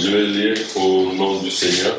Je vais lire au nom du Seigneur.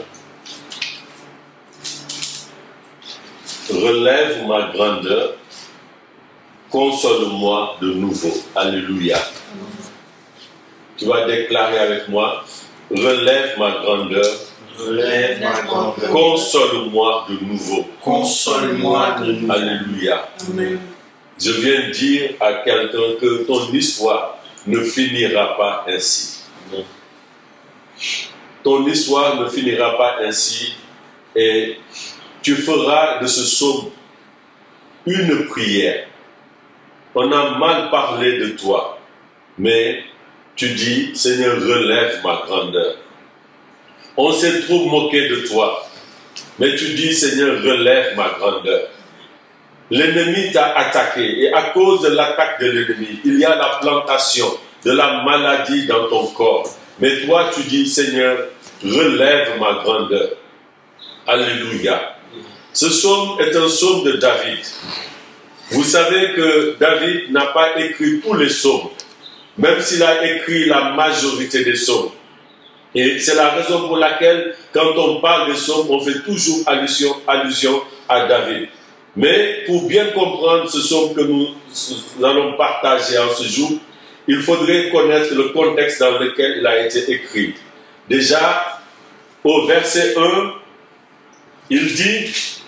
Relève ma grandeur, console-moi de nouveau. Alléluia. Tu vas déclarer avec moi, relève ma grandeur, relève ma grandeur, console-moi de nouveau. Console-moi de nouveau. Alléluia. Amen. Je viens dire à quelqu'un que ton histoire ne finira pas ainsi. Amen. Ton histoire ne finira pas ainsi et tu feras de ce psaume une prière. On a mal parlé de toi, mais tu dis, Seigneur, relève ma grandeur. On s'est trop moqué de toi, mais tu dis, Seigneur, relève ma grandeur. L'ennemi t'a attaqué et à cause de l'attaque de l'ennemi, il y a la plantation de la maladie dans ton corps. Mais toi, tu dis, Seigneur, relève ma grandeur. Alléluia. Ce psaume est un psaume de David. Vous savez que David n'a pas écrit tous les psaumes, même s'il a écrit la majorité des psaumes. Et c'est la raison pour laquelle, quand on parle des psaumes, on fait toujours allusion à David. Mais pour bien comprendre ce psaume que nous allons partager en ce jour, il faudrait connaître le contexte dans lequel il a été écrit. Déjà, au verset 1, il dit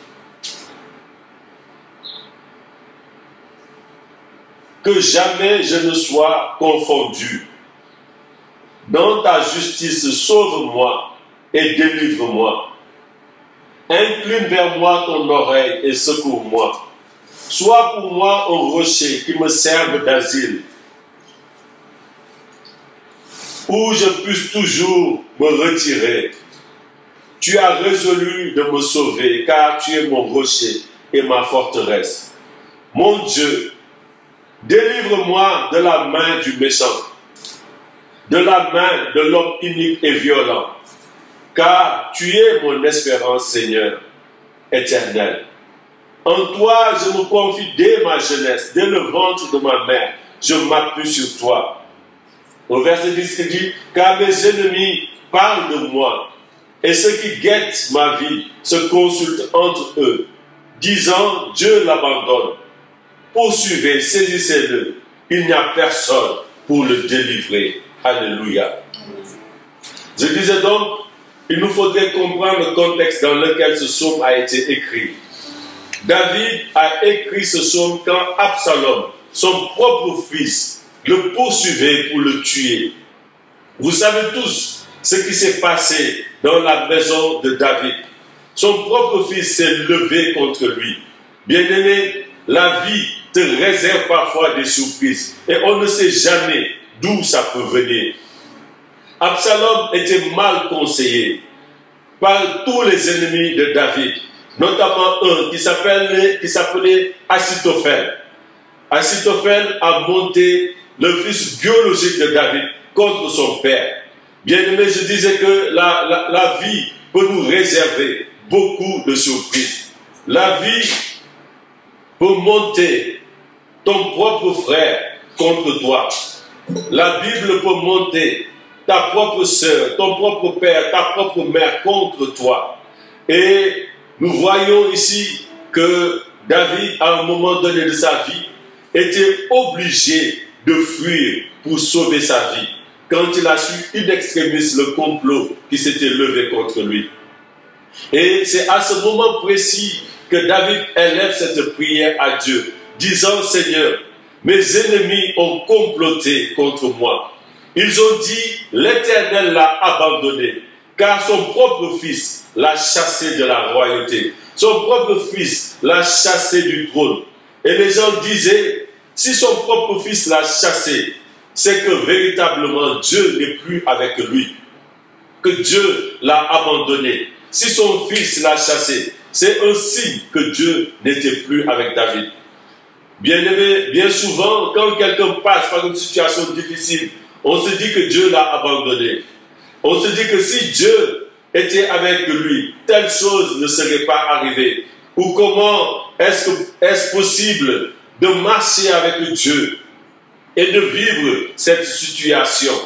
que jamais je ne sois confondu. Dans ta justice, sauve-moi et délivre-moi. Incline vers moi ton oreille et secours-moi. Sois pour moi un rocher qui me serve d'asile, où je puisse toujours me retirer. Tu as résolu de me sauver, car tu es mon rocher et ma forteresse. Mon Dieu, délivre-moi de la main du méchant, de la main de l'homme inique et violent, car tu es mon espérance, Seigneur, éternel. En toi, je me confie dès ma jeunesse, dès le ventre de ma mère, je m'appuie sur toi. Au verset 10, il dit, car mes ennemis parlent de moi, et ceux qui guettent ma vie se consultent entre eux, disant, Dieu l'abandonne. Poursuivez, saisissez-le, il n'y a personne pour le délivrer. Alléluia. Je disais donc, il nous faudrait comprendre le contexte dans lequel ce psaume a été écrit. David a écrit ce psaume quand Absalom, son propre fils, le poursuivait pour le tuer. Vous savez tous ce qui s'est passé dans la maison de David. Son propre fils s'est levé contre lui. Bien-aimé, la vie te réserve parfois des surprises et on ne sait jamais d'où ça peut venir. Absalom était mal conseillé par tous les ennemis de David, notamment un qui s'appelait Achitophel. Achitophel a monté le fils biologique de David contre son père. Bien-aimé, je disais que la vie peut nous réserver beaucoup de surprises. La vie peut monter ton propre frère contre toi. La Bible peut monter ta propre sœur, ton propre père, ta propre mère contre toi. Et nous voyons ici que David, à un moment donné de sa vie, était obligé de fuir pour sauver sa vie, quand il a su in extremis le complot qui s'était levé contre lui. Et c'est à ce moment précis que David élève cette prière à Dieu, disant, Seigneur, mes ennemis ont comploté contre moi. Ils ont dit, l'Éternel l'a abandonné, car son propre fils l'a chassé de la royauté. Son propre fils l'a chassé du trône. Et les gens disaient, si son propre fils l'a chassé, c'est que véritablement Dieu n'est plus avec lui, que Dieu l'a abandonné. Si son fils l'a chassé, c'est un signe que Dieu n'était plus avec David. Bien-aimé, bien souvent, quand quelqu'un passe par une situation difficile, on se dit que Dieu l'a abandonné. On se dit que si Dieu était avec lui, telle chose ne serait pas arrivée. Ou comment est-ce possible de marcher avec Dieu et de vivre cette situation?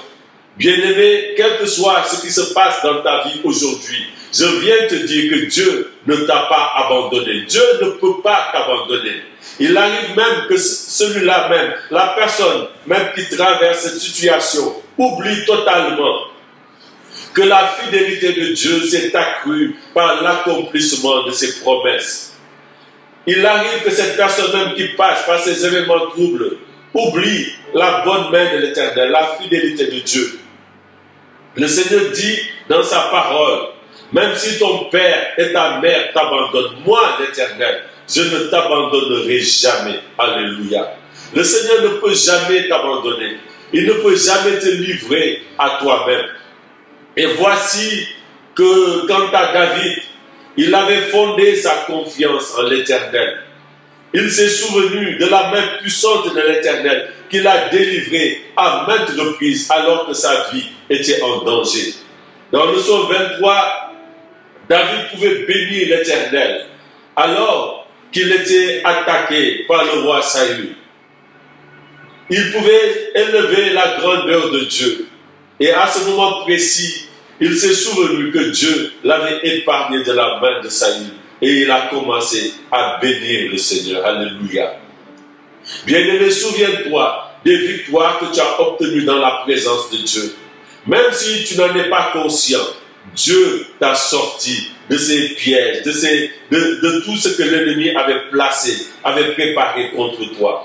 Bien-aimé, quel que soit ce qui se passe dans ta vie aujourd'hui, je viens te dire que Dieu ne t'a pas abandonné. Dieu ne peut pas t'abandonner. Il arrive même que celui-là même, la personne même qui traverse cette situation, oublie totalement que la fidélité de Dieu s'est accrue par l'accomplissement de ses promesses. Il arrive que cette personne même qui passe par ces événements troubles oublie la bonne main de l'Éternel, la fidélité de Dieu. Le Seigneur dit dans sa parole, même si ton père et ta mère t'abandonnent, moi l'Éternel, je ne t'abandonnerai jamais. Alléluia. Le Seigneur ne peut jamais t'abandonner. Il ne peut jamais te livrer à toi-même. Et voici que quant à David, il avait fondé sa confiance en l'Éternel. Il s'est souvenu de la main puissante de l'Éternel qui l'a délivré à maintes reprises alors que sa vie était en danger. Dans le psaume 23, David pouvait bénir l'Éternel alors qu'il était attaqué par le roi Saül. Il pouvait élever la grandeur de Dieu. Et à ce moment précis, il s'est souvenu que Dieu l'avait épargné de la main de Saül. Et il a commencé à bénir le Seigneur. Alléluia. Bien-aimé, souviens-toi des victoires que tu as obtenues dans la présence de Dieu. Même si tu n'en es pas conscient, Dieu t'a sorti de ces pièges, de tout ce que l'ennemi avait placé, avait préparé contre toi.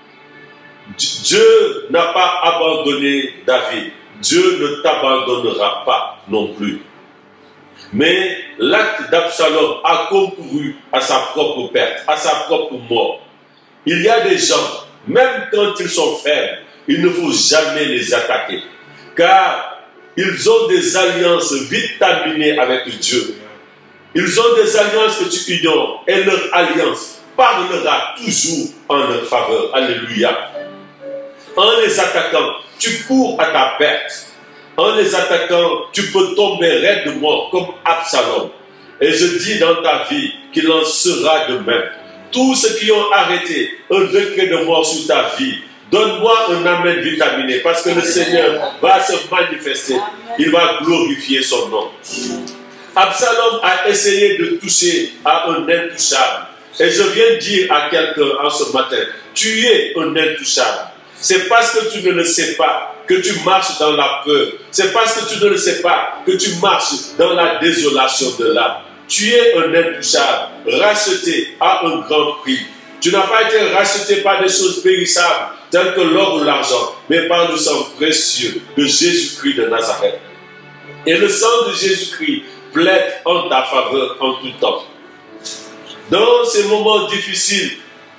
Dieu n'a pas abandonné David. Dieu ne t'abandonnera pas non plus. Mais l'acte d'Absalom a concouru à sa propre perte, à sa propre mort. Il y a des gens, même quand ils sont faibles, il ne faut jamais les attaquer. Car ils ont des alliances vitaminées avec Dieu. Ils ont des alliances que tu ignores. Et leur alliance parlera toujours en leur faveur. Alléluia. En les attaquant, tu cours à ta perte. En les attaquant, tu peux tomber raide de mort comme Absalom. Et je dis dans ta vie qu'il en sera de même. Tous ceux qui ont arrêté un décret de mort sur ta vie, donne-moi un amen vitaminé, parce que le Seigneur va se manifester. Il va glorifier son nom. Absalom a essayé de toucher à un intouchable. Et je viens dire à quelqu'un en ce matin, tu es un intouchable. C'est parce que tu ne le sais pas que tu marches dans la peur. C'est parce que tu ne le sais pas que tu marches dans la désolation de l'âme. Tu es un intouchable, racheté à un grand prix. Tu n'as pas été racheté par des choses périssables, telles que l'or ou l'argent, mais par le sang précieux de Jésus-Christ de Nazareth. Et le sang de Jésus-Christ plaide en ta faveur en tout temps. Dans ces moments difficiles,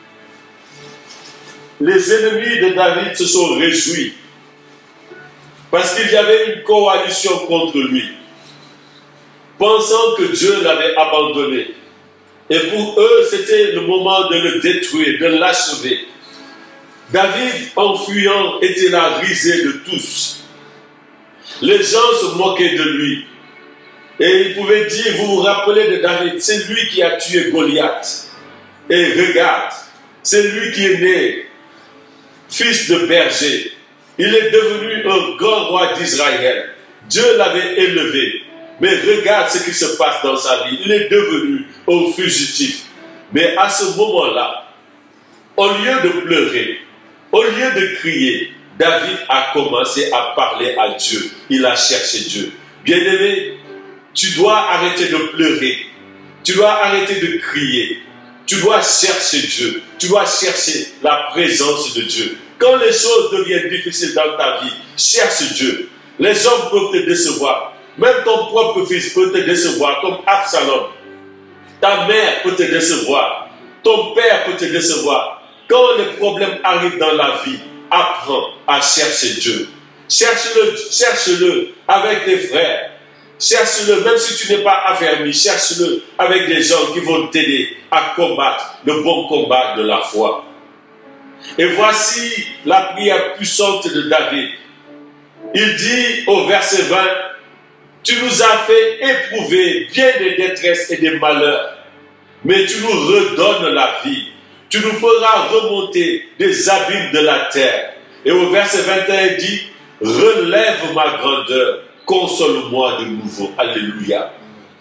les ennemis de David se sont réjouis parce qu'il y avait une coalition contre lui, pensant que Dieu l'avait abandonné. Et pour eux, c'était le moment de le détruire, de l'achever. David, en fuyant, était la risée de tous. Les gens se moquaient de lui. Et ils pouvaient dire, vous vous rappelez de David, c'est lui qui a tué Goliath. Et regarde, c'est lui qui est né, fils de berger. Il est devenu un grand roi d'Israël. Dieu l'avait élevé. Mais regarde ce qui se passe dans sa vie. Il est devenu un fugitif. Mais à ce moment-là, au lieu de pleurer, au lieu de crier, David a commencé à parler à Dieu. Il a cherché Dieu. Bien-aimé, tu dois arrêter de pleurer. Tu dois arrêter de crier. Tu dois chercher Dieu. Tu dois chercher la présence de Dieu. Quand les choses deviennent difficiles dans ta vie, cherche Dieu. Les hommes peuvent te décevoir. Même ton propre fils peut te décevoir, comme Absalom. Ta mère peut te décevoir. Ton père peut te décevoir. Quand les problèmes arrivent dans la vie, apprends à chercher Dieu. Cherche-le avec tes frères. Cherche-le, même si tu n'es pas affermi, cherche-le avec des gens qui vont t'aider à combattre le bon combat de la foi. Et voici la prière puissante de David. Il dit au verset 20, « Tu nous as fait éprouver bien des détresses et des malheurs, mais tu nous redonnes la vie. Tu nous feras remonter des abîmes de la terre. » Et au verset 21, il dit, « relève ma grandeur, console-moi de nouveau. Alléluia.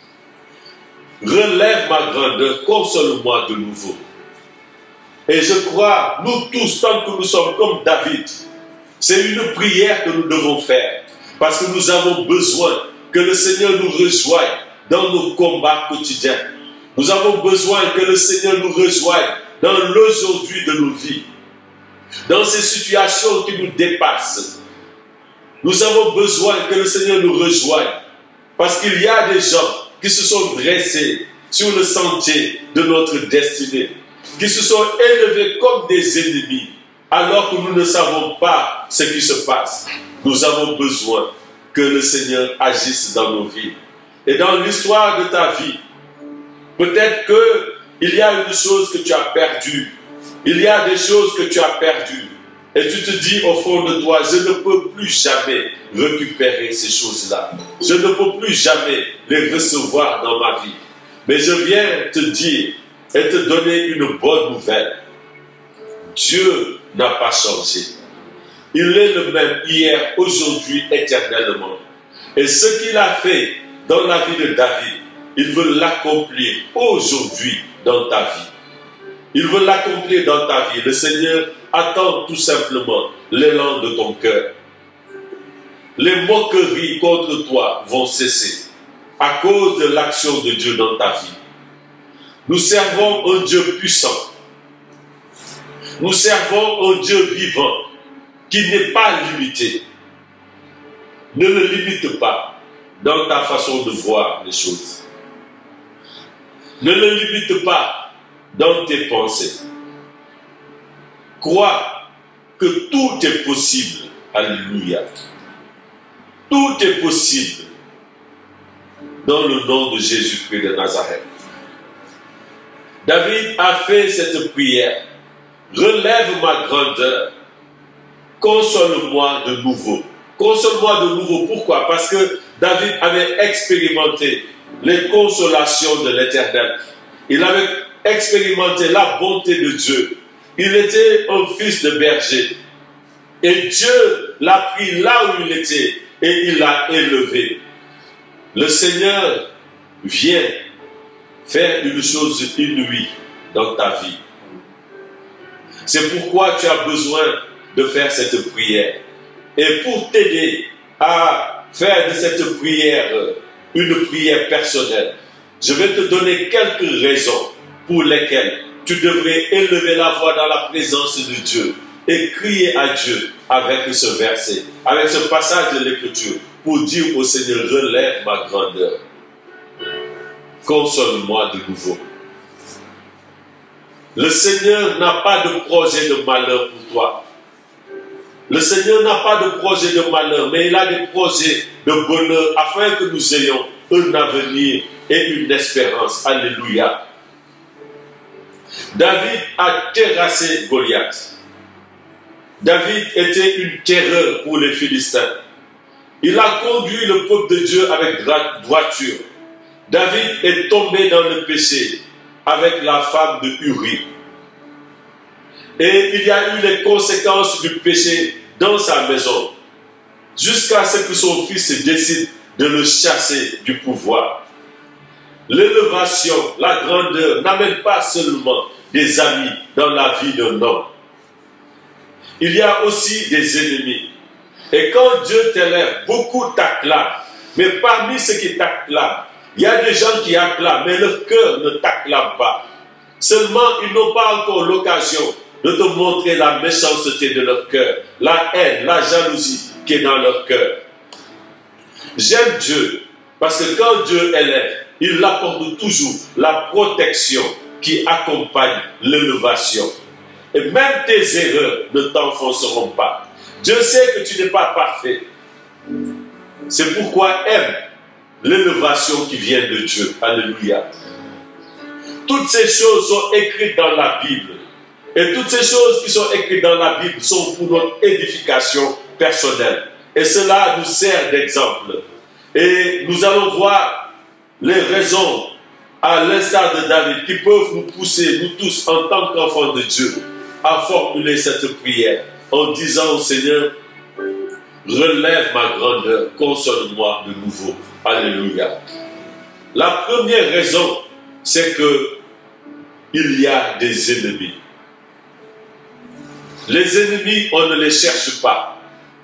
Relève ma grandeur, console-moi de nouveau. Et je crois, nous tous, tant que nous sommes comme David, c'est une prière que nous devons faire. Parce que nous avons besoin que le Seigneur nous rejoigne dans nos combats quotidiens. Nous avons besoin que le Seigneur nous rejoigne dans l'aujourd'hui de nos vies. Dans ces situations qui nous dépassent. Nous avons besoin que le Seigneur nous rejoigne. Parce qu'il y a des gens qui se sont dressés sur le sentier de notre destinée. Qui se sont élevés comme des ennemis. Alors que nous ne savons pas ce qui se passe. Nous avons besoin que le Seigneur agisse dans nos vies. Et dans l'histoire de ta vie, peut-être qu'il y a une chose que tu as perdue. Il y a des choses que tu as perdues. Et tu te dis au fond de toi, je ne peux plus jamais récupérer ces choses-là. Je ne peux plus jamais les recevoir dans ma vie. Mais je viens te dire et te donner une bonne nouvelle. Dieu n'a pas changé. Il est le même hier, aujourd'hui, éternellement. Et ce qu'il a fait dans la vie de David, il veut l'accomplir aujourd'hui dans ta vie. Il veut l'accomplir dans ta vie. Le Seigneur attend tout simplement l'élan de ton cœur. Les moqueries contre toi vont cesser à cause de l'action de Dieu dans ta vie. Nous servons un Dieu puissant. Nous servons un Dieu vivant qui n'est pas limité. Ne le limite pas dans ta façon de voir les choses. Ne le limite pas dans tes pensées. Crois que tout est possible. Alléluia. Tout est possible dans le nom de Jésus-Christ de Nazareth. David a fait cette prière. Relève ma grandeur. Console-moi de nouveau. Console-moi de nouveau. Pourquoi? Parce que David avait expérimenté les consolations de l'Éternel. Il avait expérimenté la bonté de Dieu. Il était un fils de berger. Et Dieu l'a pris là où il était et il l'a élevé. Le Seigneur vient faire une chose inouïe dans ta vie. C'est pourquoi tu as besoin de faire cette prière. Et pour t'aider à faire de cette prière une prière personnelle, je vais te donner quelques raisons pour lesquelles tu devrais élever la voix dans la présence de Dieu et crier à Dieu avec ce verset, avec ce passage de l'Écriture, pour dire au Seigneur, relève ma grandeur. Console-moi de nouveau. Le Seigneur n'a pas de projet de malheur pour toi. Le Seigneur n'a pas de projet de malheur, mais il a des projets de bonheur afin que nous ayons un avenir et une espérance. Alléluia. David a terrassé Goliath. David était une terreur pour les Philistins. Il a conduit le peuple de Dieu avec droiture. David est tombé dans le péché avec la femme de Uri. Et il y a eu les conséquences du péché dans sa maison, jusqu'à ce que son fils décide de le chasser du pouvoir. L'élévation, la grandeur n'amène pas seulement des amis dans la vie d'un homme. Il y a aussi des ennemis. Et quand Dieu t'élève, beaucoup t'acclament. Mais parmi ceux qui t'acclament, il y a des gens qui acclament, mais leur cœur ne t'acclame pas. Seulement, ils n'ont pas encore l'occasion de te montrer la méchanceté de leur cœur, la haine, la jalousie qui est dans leur cœur. J'aime Dieu, parce que quand Dieu élève, il apporte toujours la protection qui accompagne l'élévation. Et même tes erreurs ne t'enfonceront pas. Dieu sait que tu n'es pas parfait. C'est pourquoi aime l'élévation qui vient de Dieu. Alléluia. Toutes ces choses sont écrites dans la Bible. Et toutes ces choses qui sont écrites dans la Bible sont pour notre édification personnelle. Et cela nous sert d'exemple. Et nous allons voir les raisons, à l'instar de David, qui peuvent nous pousser, nous tous, en tant qu'enfants de Dieu, à formuler cette prière en disant au Seigneur, relève ma grandeur, console-moi de nouveau. Alléluia. La première raison, c'est que il y a des ennemis. Les ennemis, on ne les cherche pas.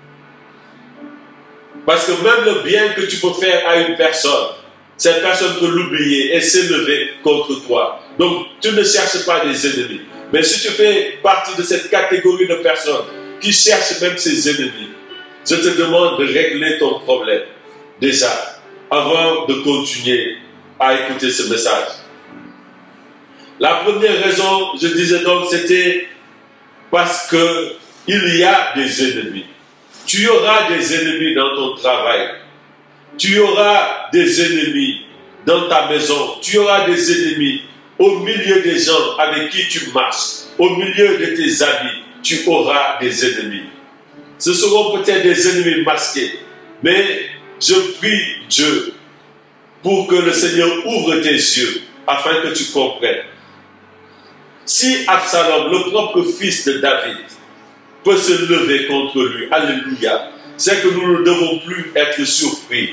Parce que même le bien que tu peux faire à une personne, cette personne peut l'oublier et s'élever contre toi. Donc, tu ne cherches pas des ennemis. Mais si tu fais partie de cette catégorie de personnes qui cherchent même ses ennemis, je te demande de régler ton problème déjà avant de continuer à écouter ce message. La première raison, je disais donc, c'était parce que il y a des ennemis. Tu auras des ennemis dans ton travail. Tu auras des ennemis dans ta maison. Tu auras des ennemis au milieu des gens avec qui tu marches. Au milieu de tes amis, tu auras des ennemis. Ce seront peut-être des ennemis masqués. Mais je prie Dieu pour que le Seigneur ouvre tes yeux afin que tu comprennes. Si Absalom, le propre fils de David, peut se lever contre lui, alléluia, c'est que nous ne devons plus être surpris.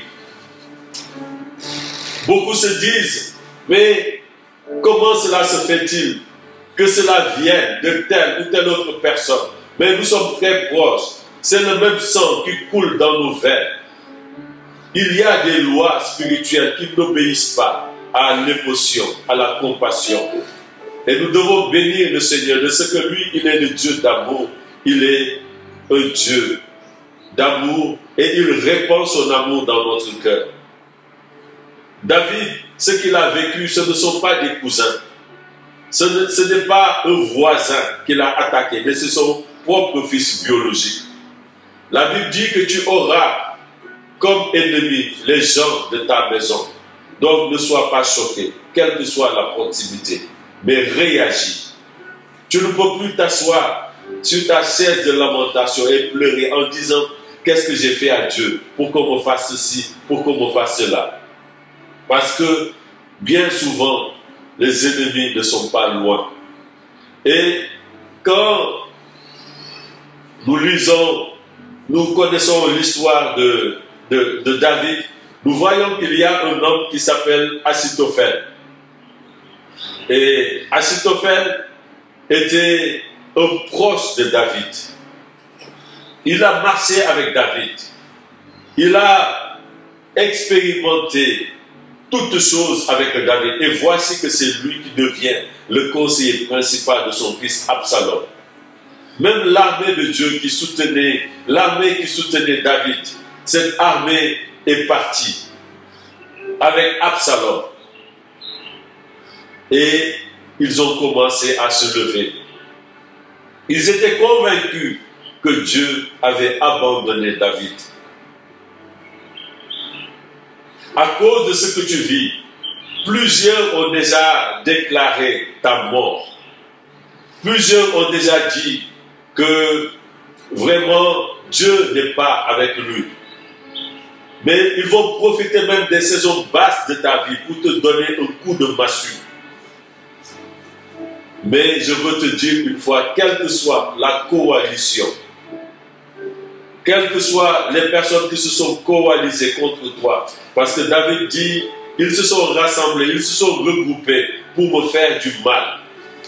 Beaucoup se disent, mais comment cela se fait-il que cela vienne de telle ou telle autre personne? Mais nous sommes très proches. C'est le même sang qui coule dans nos veines. Il y a des lois spirituelles qui n'obéissent pas à l'émotion, à la compassion. Et nous devons bénir le Seigneur de ce que lui, il est le Dieu d'amour. Il est un Dieu d'amour et il répand son amour dans notre cœur. David, ce qu'il a vécu, ce ne sont pas des cousins. Ce n'est pas un voisin qu'il a attaqué, mais c'est son propre fils biologique. La Bible dit que tu auras comme ennemis les gens de ta maison. Donc ne sois pas choqué, quelle que soit la proximité, mais réagis. Tu ne peux plus t'asseoir sur ta chaise de lamentation et pleurer en disant qu'est-ce que j'ai fait à Dieu pour qu'on me fasse ceci, pour qu'on me fasse cela. Parce que bien souvent, les ennemis ne sont pas loin. Et quand nous lisons, nous connaissons l'histoire de David, nous voyons qu'il y a un homme qui s'appelle Achitophel. Et Achitophel était un proche de David. Il a marché avec David. Il a expérimenté toutes choses avec David. Et voici que c'est lui qui devient le conseiller principal de son fils Absalom. Même l'armée de Dieu qui soutenait, David, cette armée est partie avec Absalom. Et ils ont commencé à se lever. Ils étaient convaincus que Dieu avait abandonné David. À cause de ce que tu vis, plusieurs ont déjà déclaré ta mort. Plusieurs ont déjà dit que vraiment Dieu n'est pas avec lui. Mais ils vont profiter même des saisons basses de ta vie pour te donner un coup de massue. Mais je veux te dire une fois, quelle que soit la coalition, quelles que soient les personnes qui se sont coalisées contre toi, parce que David dit, ils se sont rassemblés, ils se sont regroupés pour me faire du mal.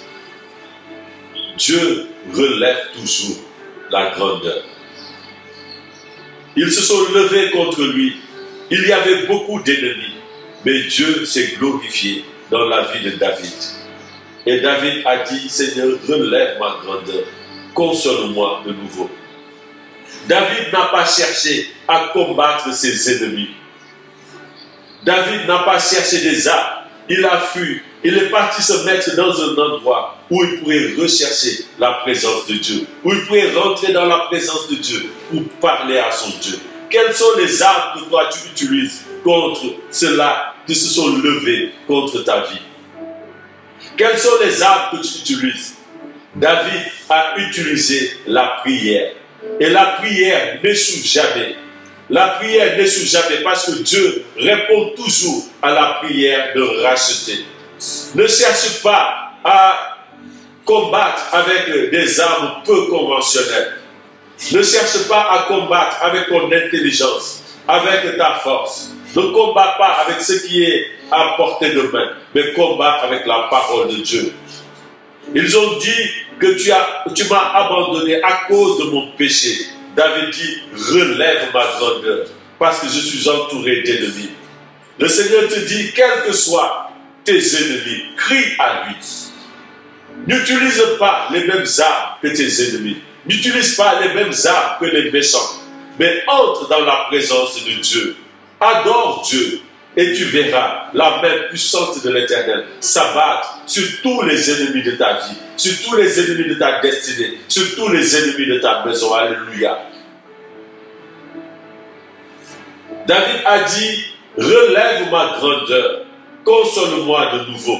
Dieu relève toujours la grandeur. Ils se sont levés contre lui. Il y avait beaucoup d'ennemis, mais Dieu s'est glorifié dans la vie de David. Et David a dit, Seigneur, relève ma grandeur, console-moi de nouveau. David n'a pas cherché à combattre ses ennemis. David n'a pas cherché des armes. Il a fui. Il est parti se mettre dans un endroit où il pourrait rechercher la présence de Dieu, où il pourrait rentrer dans la présence de Dieu pour parler à son Dieu. Quelles sont les armes que toi tu utilises contre ceux-là qui se sont levés contre ta vie? Quelles sont les armes que tu utilises? David a utilisé la prière. Et la prière n'échoue jamais. La prière n'échoue jamais parce que Dieu répond toujours à la prière de racheter. Ne cherche pas à combattre avec des armes peu conventionnelles. Ne cherche pas à combattre avec ton intelligence, avec ta force. Ne combat pas avec ce qui est à portée de main, mais combat avec la parole de Dieu. Ils ont dit que tu m'as abandonné à cause de mon péché. David dit, relève ma grandeur, parce que je suis entouré d'ennemis. Le Seigneur te dit, quels que soient tes ennemis, crie à lui. N'utilise pas les mêmes armes que tes ennemis. N'utilise pas les mêmes armes que les méchants. Mais entre dans la présence de Dieu. Adore Dieu. Et tu verras la main puissante de l'Éternel s'abattre sur tous les ennemis de ta vie, sur tous les ennemis de ta destinée, sur tous les ennemis de ta maison. Alléluia. David a dit, relève ma grandeur, console-moi de nouveau.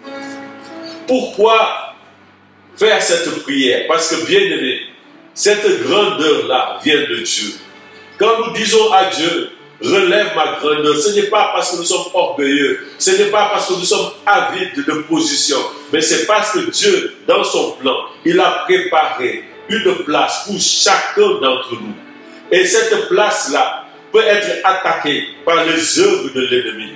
Pourquoi faire cette prière? Parce que, bien aimé, cette grandeur-là vient de Dieu. Quand nous disons à Dieu, relève ma grandeur, ce n'est pas parce que nous sommes orgueilleux, ce n'est pas parce que nous sommes avides de position, mais c'est parce que Dieu, dans son plan, il a préparé une place pour chacun d'entre nous. Et cette place-là peut être attaquée par les œuvres de l'ennemi.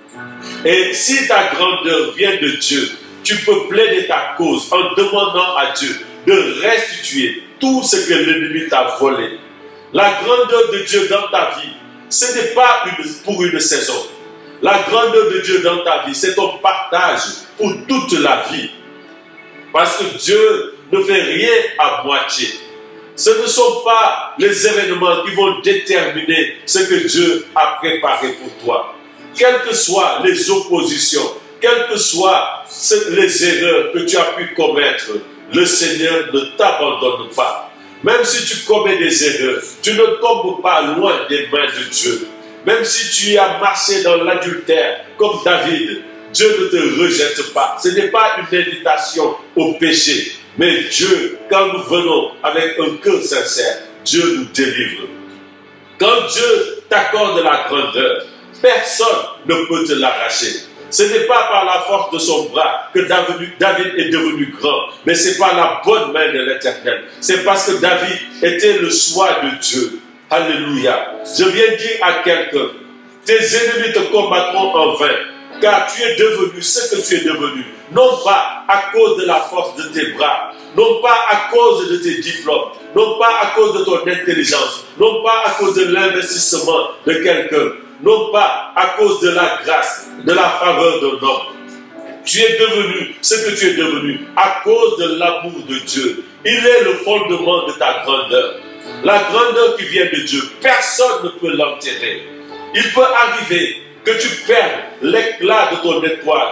Et si ta grandeur vient de Dieu, tu peux plaider ta cause en demandant à Dieu de restituer tout ce que l'ennemi t'a volé. La grandeur de Dieu dans ta vie, ce n'est pas pour une saison. La grandeur de Dieu dans ta vie, c'est ton partage pour toute la vie. Parce que Dieu ne fait rien à moitié. Ce ne sont pas les événements qui vont déterminer ce que Dieu a préparé pour toi. Quelles que soient les oppositions, quelles que soient les erreurs que tu as pu commettre, le Seigneur ne t'abandonne pas. Même si tu commets des erreurs, tu ne tombes pas loin des mains de Dieu. Même si tu as marché dans l'adultère comme David, Dieu ne te rejette pas. Ce n'est pas une invitation au péché. Mais Dieu, quand nous venons avec un cœur sincère, Dieu nous délivre. Quand Dieu t'accorde la grandeur, personne ne peut te l'arracher. Ce n'est pas par la force de son bras que David est devenu grand, mais c'est par la bonne main de l'Éternel. C'est parce que David était le choix de Dieu. Alléluia. Je viens dire à quelqu'un, tes ennemis te combattront en vain, car tu es devenu ce que tu es devenu. Non pas à cause de la force de tes bras, non pas à cause de tes diplômes, non pas à cause de ton intelligence, non pas à cause de l'investissement de quelqu'un, non pas à cause de la grâce, de la faveur d'un homme. Tu es devenu ce que tu es devenu à cause de l'amour de Dieu. Il est le fondement de ta grandeur. La grandeur qui vient de Dieu, personne ne peut l'enterrer. Il peut arriver que tu perdes l'éclat de ton étoile.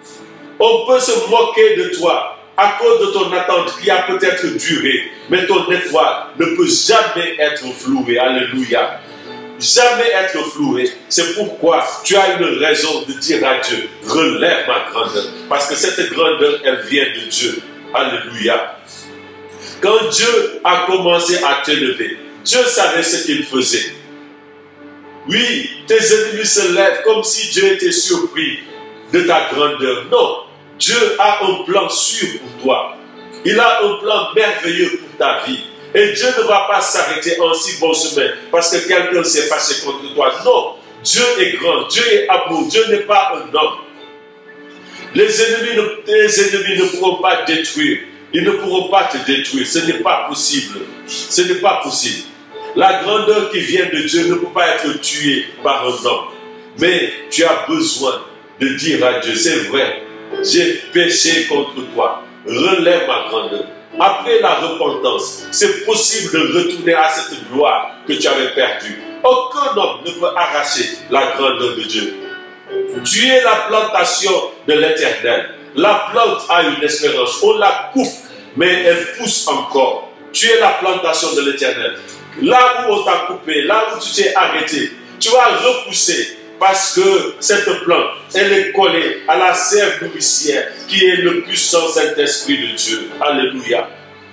On peut se moquer de toi à cause de ton attente qui a peut-être duré, mais ton étoile ne peut jamais être flouée. Alléluia. Jamais être floué. C'est pourquoi tu as une raison de dire à Dieu, relève ma grandeur. Parce que cette grandeur, elle vient de Dieu. Alléluia. Quand Dieu a commencé à t'élever, Dieu savait ce qu'il faisait. Oui, tes ennemis se lèvent comme si Dieu était surpris de ta grandeur. Non, Dieu a un plan sûr pour toi. Il a un plan merveilleux pour ta vie. Et Dieu ne va pas s'arrêter en si bon chemin parce que quelqu'un s'est fâché contre toi. Non, Dieu est grand, Dieu est amour, Dieu n'est pas un homme. Les ennemis ne pourront pas détruire. Ils ne pourront pas te détruire. Ce n'est pas possible. Ce n'est pas possible. La grandeur qui vient de Dieu ne peut pas être tuée par un homme. Mais tu as besoin de dire à Dieu, c'est vrai, j'ai péché contre toi. Relève ma grandeur. Après la repentance, c'est possible de retourner à cette gloire que tu avais perdue. Aucun homme ne peut arracher la grandeur de Dieu. Tu es la plantation de l'Éternel. La plante a une espérance. On la coupe, mais elle pousse encore. Tu es la plantation de l'Éternel. Là où on t'a coupé, là où tu t'es arrêté, tu vas repousser. Parce que cette plante, elle est collée à la sève nourricière qui est le puissant Saint-Esprit de Dieu. Alléluia.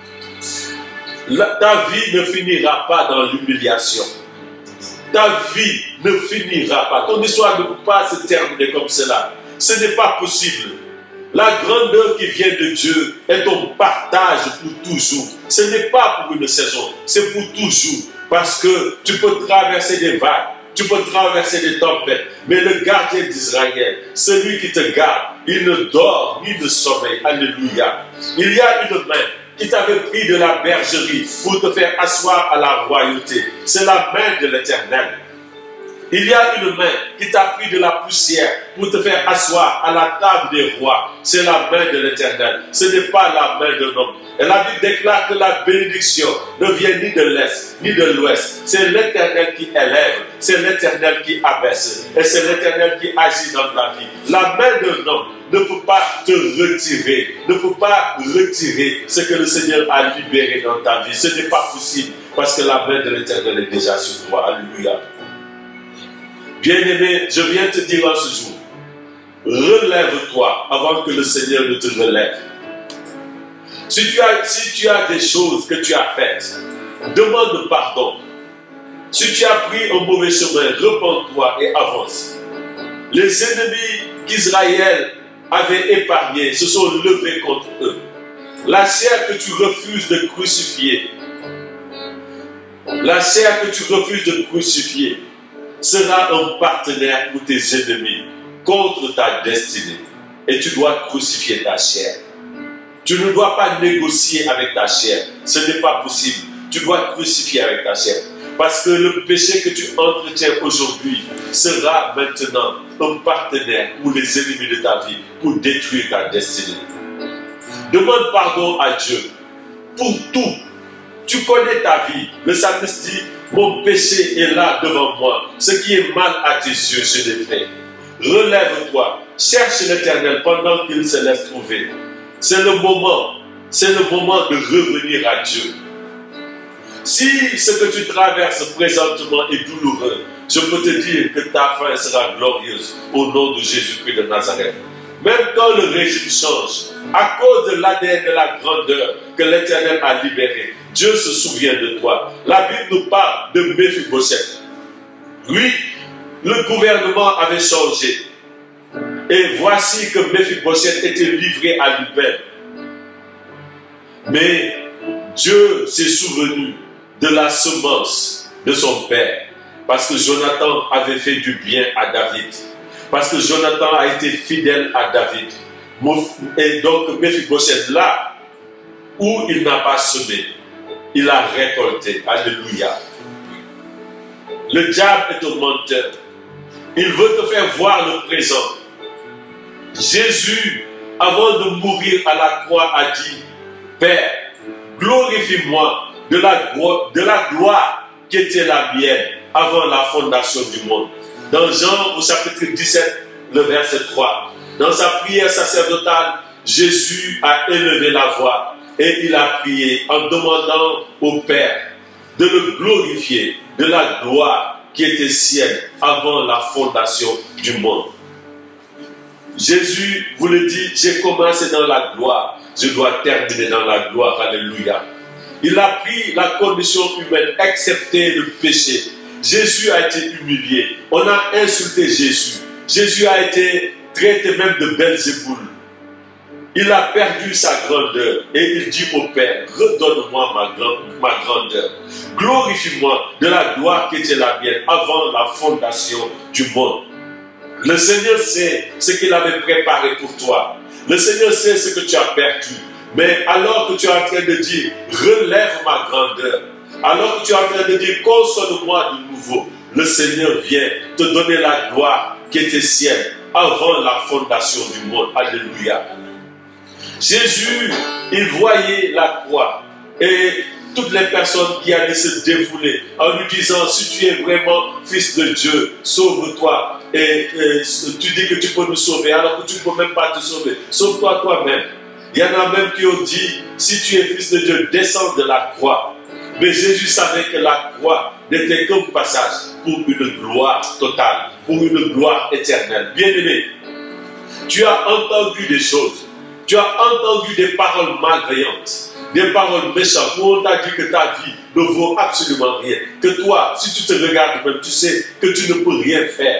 Ta vie ne finira pas dans l'humiliation. Ta vie ne finira pas. Ton histoire ne peut pas se terminer comme cela. Ce n'est pas possible. La grandeur qui vient de Dieu est ton partage pour toujours. Ce n'est pas pour une saison, c'est pour toujours. Parce que tu peux traverser des vagues, tu peux traverser des tempêtes. Mais le gardien d'Israël, celui qui te garde, il ne dort ni ne sommeille. Alléluia. Il y a une main qui t'avait pris de la bergerie pour te faire asseoir à la royauté. C'est la main de l'Éternel. Il y a une main qui t'a pris de la poussière pour te faire asseoir à la table des rois. C'est la main de l'Éternel. Ce n'est pas la main d'un homme. Et la Bible déclare que la bénédiction ne vient ni de l'Est, ni de l'Ouest. C'est l'Éternel qui élève, c'est l'Éternel qui abaisse. Et c'est l'Éternel qui agit dans ta vie. La main d'un homme ne peut pas te retirer, ne peut pas retirer ce que le Seigneur a libéré dans ta vie. Ce n'est pas possible parce que la main de l'Éternel est déjà sur toi. Alléluia. Bien-aimé, je viens te dire en ce jour, relève-toi avant que le Seigneur ne te relève. Si tu as des choses que tu as faites, demande pardon. Si tu as pris un mauvais chemin, repens-toi et avance. Les ennemis qu'Israël avait épargnés se sont levés contre eux. La chair que tu refuses de crucifier, la chair que tu refuses de crucifier, sera un partenaire pour tes ennemis contre ta destinée. Et tu dois crucifier ta chair. Tu ne dois pas négocier avec ta chair. Ce n'est pas possible. Tu dois crucifier avec ta chair. Parce que le péché que tu entretiens aujourd'hui sera maintenant un partenaire pour les ennemis de ta vie, pour détruire ta destinée. Demande pardon à Dieu pour tout. Tu connais ta vie. Le psalmiste dit, mon péché est là devant moi. Ce qui est mal à tes yeux, je l'ai fait. Relève-toi. Cherche l'Éternel pendant qu'il se laisse trouver. C'est le moment de revenir à Dieu. Si ce que tu traverses présentement est douloureux, je peux te dire que ta fin sera glorieuse au nom de Jésus-Christ de Nazareth. Même quand le régime change, à cause de l'ADN de la grandeur que l'Éternel a libéré, Dieu se souvient de toi. La Bible nous parle de Méphibosheth. Lui, le gouvernement avait changé. Et voici que Méphibosheth était livré à lui-même. Mais Dieu s'est souvenu de la semence de son père. Parce que Jonathan avait fait du bien à David. Parce que Jonathan a été fidèle à David. Et donc Méphibosheth, là où il n'a pas semé, il a récolté. Alléluia. Le diable est un menteur. Il veut te faire voir le présent. Jésus, avant de mourir à la croix, a dit, Père, glorifie-moi de la gloire qui était la mienne avant la fondation du monde. Dans Jean au chapitre 17, le verset 3, dans sa prière sacerdotale, Jésus a élevé la voix et il a prié en demandant au Père de le glorifier de la gloire qui était sienne avant la fondation du monde. Jésus vous le dit, j'ai commencé dans la gloire, je dois terminer dans la gloire. Alléluia. Il a pris la condition humaine, accepté le péché. Jésus a été humilié. On a insulté Jésus. Jésus a été traité même de Belzéboul. Il a perdu sa grandeur et il dit au Père, redonne-moi ma grandeur. Glorifie-moi de la gloire qui était la mienne avant la fondation du monde. Le Seigneur sait ce qu'il avait préparé pour toi. Le Seigneur sait ce que tu as perdu. Mais alors que tu es en train de dire, relève ma grandeur, alors que tu es en train de dire, console-moi de nouveau, le Seigneur vient te donner la gloire qui était sienne avant la fondation du monde. Alléluia. Jésus, il voyait la croix et toutes les personnes qui allaient se défouler en lui disant, si tu es vraiment fils de Dieu, sauve-toi. Et tu dis que tu peux nous sauver alors que tu ne peux même pas te sauver. Sauve-toi toi-même. Il y en a même qui ont dit, si tu es fils de Dieu, descends de la croix. Mais Jésus savait que la croix n'était qu'un passage pour une gloire totale, pour une gloire éternelle. Bien-aimé, tu as entendu des choses, tu as entendu des paroles malveillantes, des paroles méchantes, où on t'a dit que ta vie ne vaut absolument rien. Que toi, si tu te regardes même, tu sais que tu ne peux rien faire.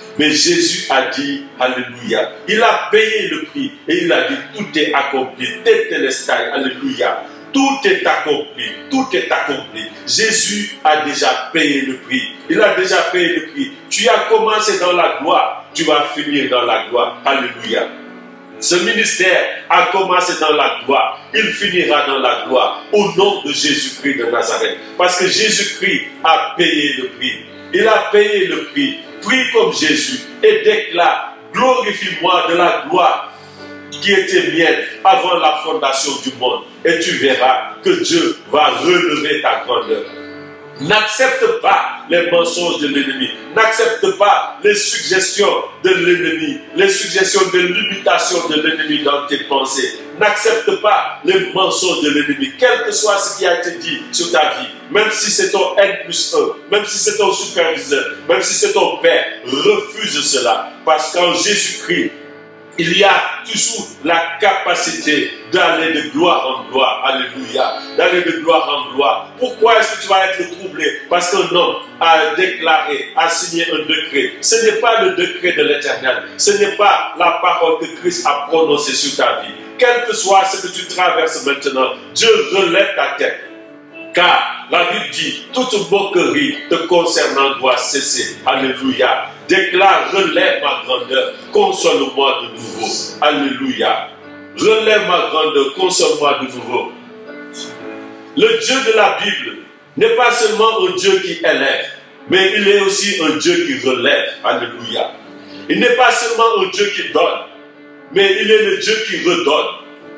Mais Jésus a dit, alléluia, il a payé le prix et il a dit, tout est accompli, tetelestai, alléluia. Tout est accompli, tout est accompli. Jésus a déjà payé le prix. Il a déjà payé le prix. Tu as commencé dans la gloire, tu vas finir dans la gloire. Alléluia. Ce ministère a commencé dans la gloire, il finira dans la gloire au nom de Jésus-Christ de Nazareth. Parce que Jésus-Christ a payé le prix. Il a payé le prix. Prie comme Jésus et déclare, glorifie-moi de la gloire qui était mienne avant la fondation du monde. Et tu verras que Dieu va relever ta grandeur. N'accepte pas les mensonges de l'ennemi. N'accepte pas les suggestions de l'ennemi, les suggestions de limitation de l'ennemi dans tes pensées. N'accepte pas les mensonges de l'ennemi, quel que soit ce qui a été dit sur ta vie. Même si c'est ton N+1, même si c'est ton superviseur, même si c'est ton père, refuse cela. Parce qu'en Jésus-Christ, il y a toujours la capacité d'aller de gloire en gloire. Alléluia. D'aller de gloire en gloire. Pourquoi est-ce que tu vas être troublé? Parce qu'un homme a déclaré, a signé un décret. Ce n'est pas le décret de l'Éternel. Ce n'est pas la parole que Christ a prononcée sur ta vie. Quel que soit ce que tu traverses maintenant, Dieu relève ta tête. Car la Bible dit, toute moquerie te concernant doit cesser. Alléluia. Déclare, relève ma grandeur, console-moi de nouveau. Alléluia. Relève ma grandeur, console-moi de nouveau. Le Dieu de la Bible n'est pas seulement un Dieu qui élève, mais il est aussi un Dieu qui relève. Alléluia. Il n'est pas seulement un Dieu qui donne, mais il est le Dieu qui redonne.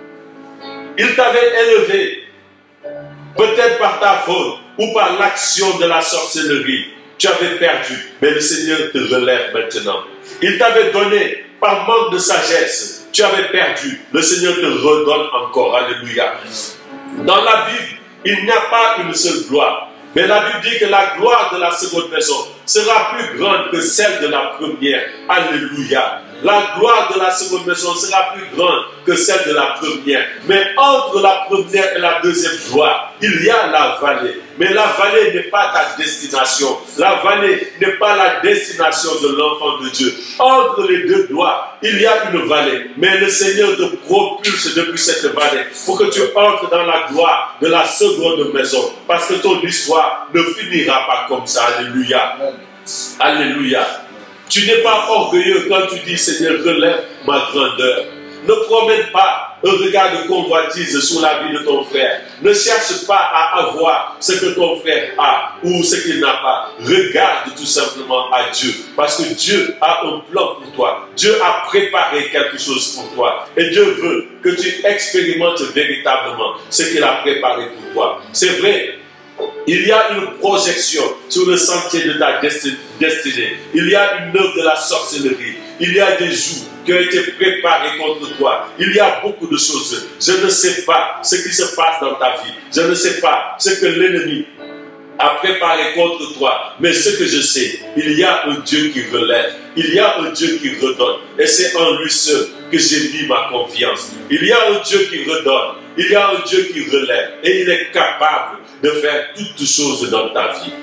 Il t'avait élevé, peut-être par ta faute ou par l'action de la sorcellerie. Tu avais perdu, mais le Seigneur te relève maintenant. Il t'avait donné par manque de sagesse. Tu avais perdu, le Seigneur te redonne encore. Alléluia. Dans la Bible, il n'y a pas une seule gloire. Mais la Bible dit que la gloire de la seconde maison sera plus grande que celle de la première. Alléluia. La gloire de la seconde maison sera plus grande que celle de la première. Mais entre la première et la deuxième gloire, il y a la vallée. Mais la vallée n'est pas ta destination. La vallée n'est pas la destination de l'enfant de Dieu. Entre les deux gloires, il y a une vallée. Mais le Seigneur te propulse depuis cette vallée pour que tu entres dans la gloire de la seconde maison. Parce que ton histoire ne finira pas comme ça. Alléluia. Alléluia. Tu n'es pas orgueilleux quand tu dis, Seigneur, relève ma grandeur. Ne promène pas un regard de convoitise sur la vie de ton frère. Ne cherche pas à avoir ce que ton frère a ou ce qu'il n'a pas. Regarde tout simplement à Dieu. Parce que Dieu a un plan pour toi. Dieu a préparé quelque chose pour toi. Et Dieu veut que tu expérimentes véritablement ce qu'il a préparé pour toi. C'est vrai. Il y a une projection sur le sentier de ta destinée. Il y a une œuvre de la sorcellerie. Il y a des jours qui ont été préparés contre toi. Il y a beaucoup de choses. Je ne sais pas ce qui se passe dans ta vie. Je ne sais pas ce que l'ennemi a préparé contre toi. Mais ce que je sais, il y a un Dieu qui relève. Il y a un Dieu qui redonne. Et c'est en lui seul que j'ai mis ma confiance. Il y a un Dieu qui redonne. Il y a un Dieu qui relève. Et il est capable de faire toutes choses dans ta vie.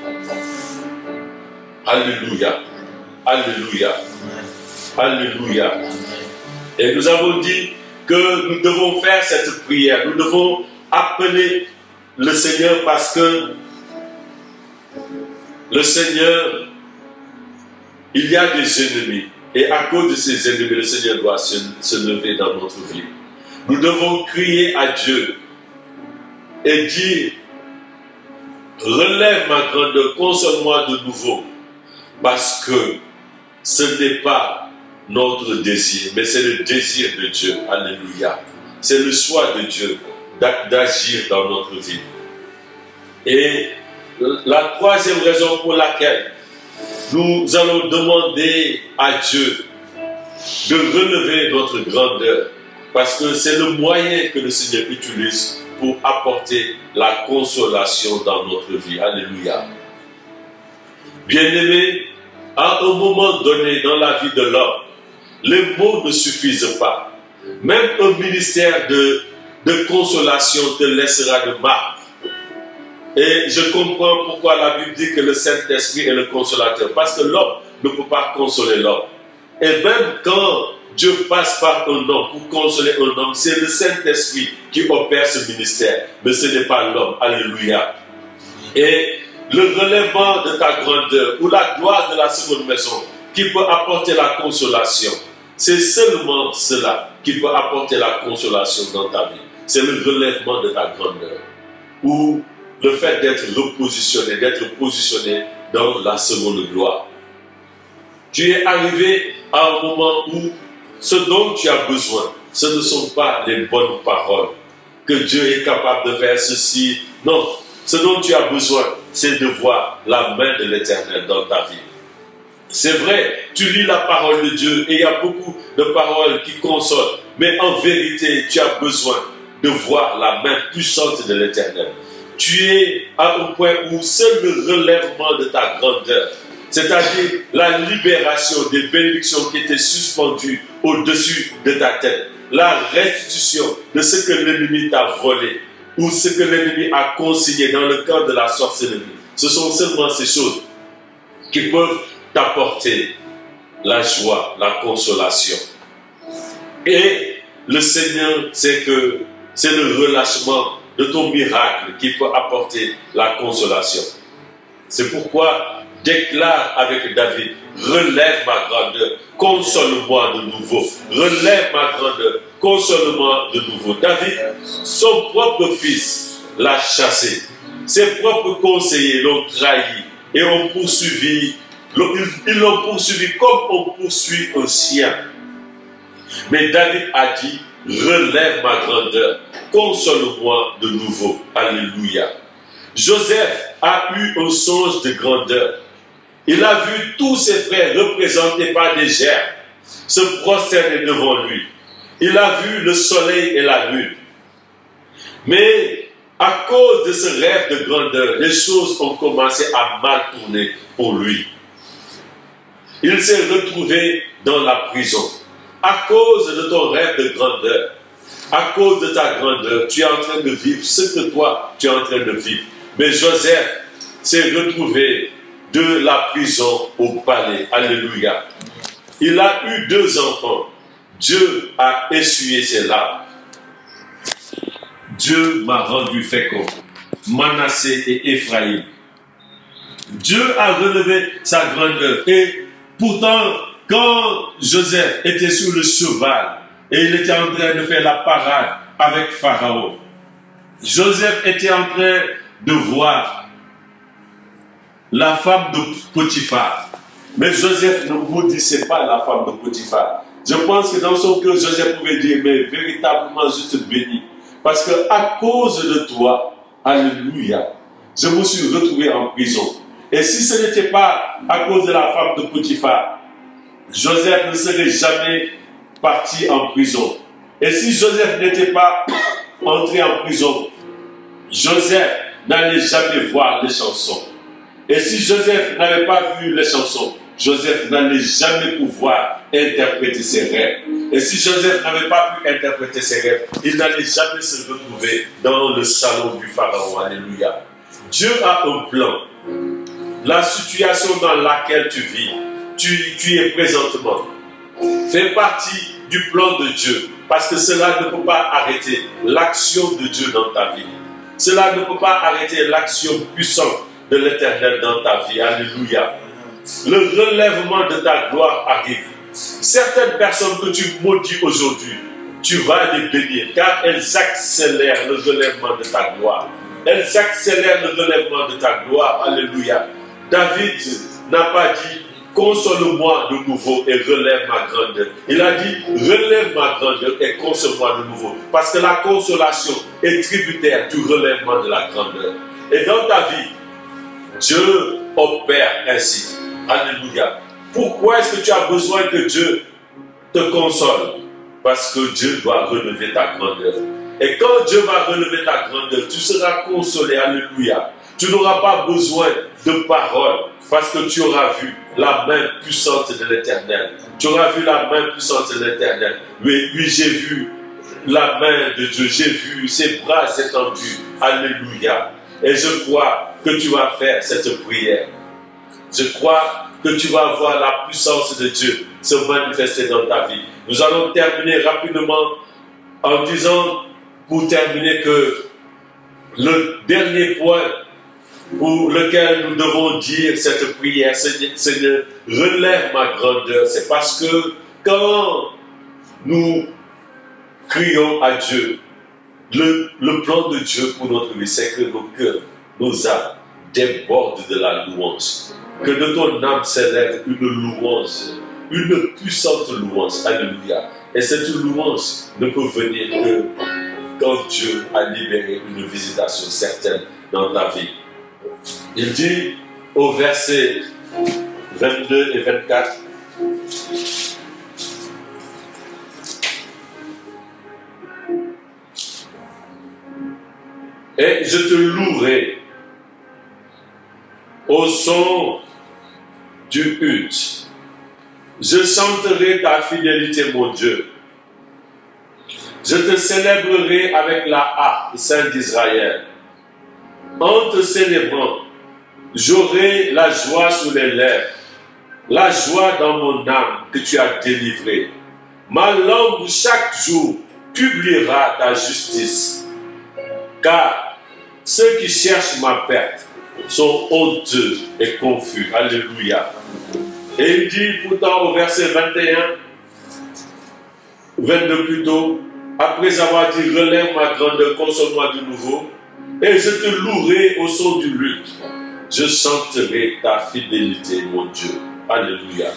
Alléluia. Alléluia. Alléluia. Et nous avons dit que nous devons faire cette prière. Nous devons appeler le Seigneur parce que le Seigneur, il y a des ennemis. Et à cause de ces ennemis, le Seigneur doit se lever dans notre vie. Nous devons crier à Dieu et dire, relève ma grandeur, console-moi de nouveau. Parce que ce n'est pas notre désir, mais c'est le désir de Dieu. Alléluia. C'est le choix de Dieu d'agir dans notre vie. Et la troisième raison pour laquelle nous allons demander à Dieu de relever notre grandeur, parce que c'est le moyen que le Seigneur utilise pour apporter la consolation dans notre vie. Alléluia. Bien-aimé, à un moment donné dans la vie de l'homme, les mots ne suffisent pas. Même un ministère de consolation te laissera de marque. Et je comprends pourquoi la Bible dit que le Saint-Esprit est le consolateur. Parce que l'homme ne peut pas consoler l'homme. Et même quand Dieu passe par un homme pour consoler un homme, c'est le Saint-Esprit qui opère ce ministère, mais ce n'est pas l'homme. Alléluia. Et le relèvement de ta grandeur ou la gloire de la seconde maison qui peut apporter la consolation, c'est seulement cela qui peut apporter la consolation dans ta vie. C'est le relèvement de ta grandeur ou le fait d'être repositionné, d'être positionné dans la seconde gloire. Tu es arrivé à un moment où ce dont tu as besoin, ce ne sont pas les bonnes paroles, que Dieu est capable de faire ceci. Non, ce dont tu as besoin, c'est de voir la main de l'Éternel dans ta vie. C'est vrai, tu lis la parole de Dieu et il y a beaucoup de paroles qui consolent, mais en vérité, tu as besoin de voir la main puissante de l'Éternel. Tu es à un point où seul le relèvement de ta grandeur, c'est-à-dire la libération des bénédictions qui étaient suspendues au-dessus de ta tête, la restitution de ce que l'ennemi t'a volé ou ce que l'ennemi a consigné dans le camp de la sorcellerie, ce sont seulement ces choses qui peuvent t'apporter la joie, la consolation. Et le Seigneur, c'est que c'est le relâchement de ton miracle qui peut apporter la consolation. C'est pourquoi déclare avec David, relève ma grandeur, console-moi de nouveau. Relève ma grandeur, console-moi de nouveau. David, son propre fils l'a chassé. Ses propres conseillers l'ont trahi et ont poursuivi. Ils l'ont poursuivi comme on poursuit un chien. Mais David a dit, relève ma grandeur, console-moi de nouveau. Alléluia. Joseph a eu un songe de grandeur. Il a vu tous ses frères représentés par des gerbes se prosterner devant lui. Il a vu le soleil et la lune. Mais à cause de ce rêve de grandeur, les choses ont commencé à mal tourner pour lui. Il s'est retrouvé dans la prison. À cause de ton rêve de grandeur, à cause de ta grandeur, tu es en train de vivre ce que toi, tu es en train de vivre. Mais Joseph s'est retrouvé de la prison au palais. Alléluia. Il a eu 2 enfants. Dieu a essuyé ses larmes. Dieu m'a rendu fécond. Manassé et Ephraïm. Dieu a relevé sa grandeur. Et pourtant, quand Joseph était sur le cheval et il était en train de faire la parade avec Pharaon, Joseph était en train de voir la femme de Potiphar. Mais Joseph ne maudissait pas la femme de Potiphar. Je pense que dans son cœur, Joseph pouvait dire, mais véritablement, je te bénis. Parce que à cause de toi, alléluia, je me suis retrouvé en prison. Et si ce n'était pas à cause de la femme de Potiphar, Joseph ne serait jamais parti en prison. Et si Joseph n'était pas entré en prison, Joseph n'allait jamais voir les chansons. Et si Joseph n'avait pas vu les chansons, Joseph n'allait jamais pouvoir interpréter ses rêves. Et si Joseph n'avait pas pu interpréter ses rêves, il n'allait jamais se retrouver dans le salon du Pharaon. Alléluia. Dieu a un plan. La situation dans laquelle tu vis, tu es présentement, fait partie du plan de Dieu. Parce que cela ne peut pas arrêter l'action de Dieu dans ta vie. Cela ne peut pas arrêter l'action puissante de l'Éternel dans ta vie. Alléluia. Le relèvement de ta gloire arrive. Certaines personnes que tu maudis aujourd'hui, tu vas les bénir car elles accélèrent le relèvement de ta gloire. Elles accélèrent le relèvement de ta gloire. Alléluia. David n'a pas dit console-moi de nouveau et relève ma grandeur. Il a dit relève ma grandeur et console-moi de nouveau. Parce que la consolation est tributaire du relèvement de la grandeur. Et dans ta vie, Dieu opère ainsi. Alléluia. Pourquoi est-ce que tu as besoin que Dieu te console? Parce que Dieu doit relever ta grandeur. Et quand Dieu va relever ta grandeur, tu seras consolé. Alléluia. Tu n'auras pas besoin de paroles parce que tu auras vu la main puissante de l'Éternel. Tu auras vu la main puissante de l'Éternel. Oui, j'ai vu la main de Dieu. J'ai vu ses bras étendus. Alléluia. Et je crois que tu vas faire cette prière. Je crois que tu vas voir la puissance de Dieu se manifester dans ta vie. Nous allons terminer rapidement en disant, pour terminer, que le dernier point pour lequel nous devons dire cette prière, Seigneur, relève ma grandeur. C'est parce que quand nous crions à Dieu, le plan de Dieu pour notre vie, c'est que nos cœurs, nos âmes débordent de la louange. Que de ton âme s'élève une louange, une puissante louange. Alléluia. Et cette louange ne peut venir que quand Dieu a libéré une visitation certaine dans ta vie. Il dit au verset 22 et 24, et je te louerai au son du hutte. Je chanterai ta fidélité, mon Dieu. Je te célébrerai avec la harpe, Saint d'Israël. En te célébrant, j'aurai la joie sur les lèvres, la joie dans mon âme que tu as délivrée. Ma langue chaque jour publiera ta justice, car ceux qui cherchent ma perte sont honteux et confus. Alléluia. Et il dit pourtant au verset 21, 22 plutôt, après avoir dit relève ma grandeur, console-moi de nouveau, et je te louerai au son du luth. Je chanterai ta fidélité, mon Dieu. Alléluia.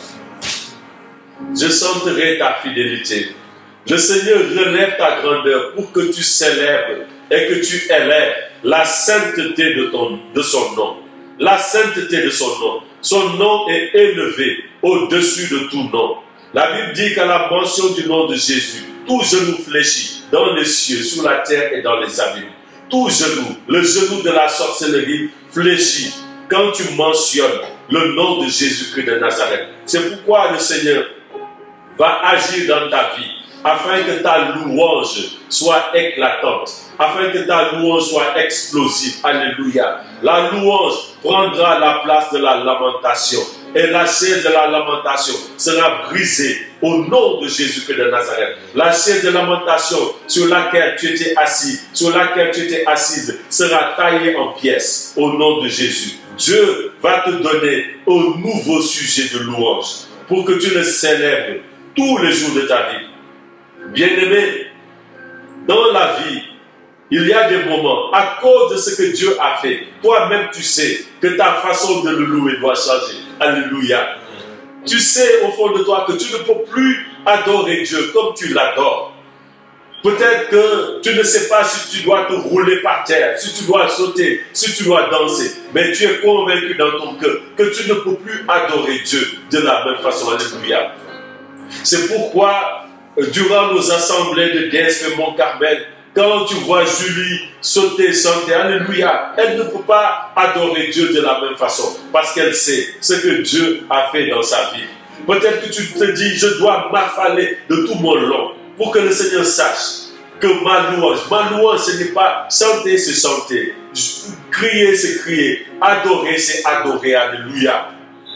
Je chanterai ta fidélité. Le Seigneur relève ta grandeur pour que tu célèbres et que tu élèves la sainteté de son nom. La sainteté de son nom. Son nom est élevé au-dessus de tout nom. La Bible dit qu'à la mention du nom de Jésus, tout genou fléchit dans les cieux, sur la terre et dans les abîmes. Tout genou, le genou de la sorcellerie fléchit quand tu mentionnes le nom de Jésus-Christ de Nazareth. C'est pourquoi le Seigneur va agir dans ta vie, afin que ta louange soit éclatante, afin que ta louange soit explosive. Alléluia. La louange prendra la place de la lamentation, et la chaise de la lamentation sera brisée au nom de Jésus-Christ de Nazareth. La chaise de lamentation sur laquelle tu étais assis, sur laquelle tu étais assise, sera taillée en pièces au nom de Jésus. Dieu va te donner un nouveau sujet de louange pour que tu le célèbres tous les jours de ta vie. Bien-aimé, dans la vie, il y a des moments, à cause de ce que Dieu a fait, toi-même tu sais que ta façon de le louer doit changer. Alléluia. Tu sais au fond de toi que tu ne peux plus adorer Dieu comme tu l'adores. Peut-être que tu ne sais pas si tu dois te rouler par terre, si tu dois sauter, si tu dois danser, mais tu es convaincu dans ton cœur que tu ne peux plus adorer Dieu de la même façon. Alléluia. C'est pourquoi, durant nos assemblées de Guest et Mont-Carmel, quand tu vois Julie sauter, chanter, alléluia, elle ne peut pas adorer Dieu de la même façon, parce qu'elle sait ce que Dieu a fait dans sa vie. Peut-être que tu te dis, je dois m'affaler de tout mon long, pour que le Seigneur sache que ma louange, ce n'est pas chanter, c'est chanter, crier, c'est crier, adorer, c'est adorer, alléluia.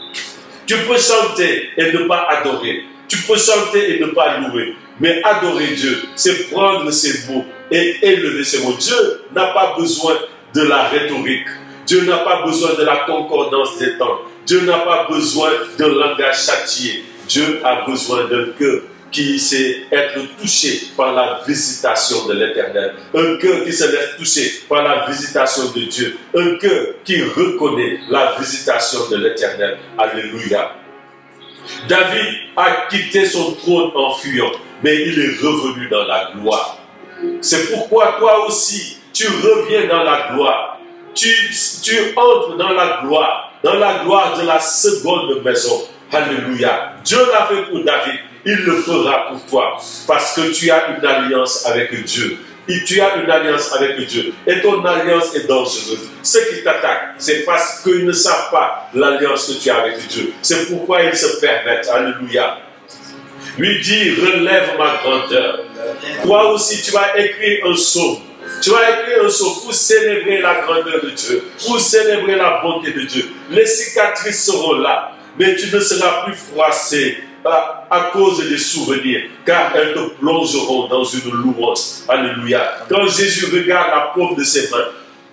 Tu peux chanter et ne pas adorer, tu peux chanter et ne pas louer, mais adorer Dieu, c'est prendre ses mots et élever ses mots. Dieu n'a pas besoin de la rhétorique, Dieu n'a pas besoin de la concordance des temps, Dieu n'a pas besoin d'un langage châtié, Dieu a besoin d'un cœur qui sait être touché par la visitation de l'Éternel, un cœur qui se laisse toucher par la visitation de Dieu, un cœur qui reconnaît la visitation de l'Éternel. Alléluia. David a quitté son trône en fuyant, mais il est revenu dans la gloire. C'est pourquoi toi aussi, tu reviens dans la gloire. Tu entres dans la gloire de la seconde maison. Alléluia. Dieu l'a fait pour David, il le fera pour toi, parce que tu as une alliance avec Dieu. Et tu as une alliance avec Dieu. Et ton alliance est dangereuse. Ceux qui t'attaquent, c'est parce qu'ils ne savent pas l'alliance que tu as avec Dieu. C'est pourquoi ils se permettent. Alléluia. Lui dit, relève ma grandeur. Toi aussi, tu vas écrire un psaume. Tu vas écrire un psaume pour célébrer la grandeur de Dieu, pour célébrer la bonté de Dieu. Les cicatrices seront là, mais tu ne seras plus froissé à cause des souvenirs, car elles te plongeront dans une louange. Alléluia. Quand Jésus regarde la paume de ses mains,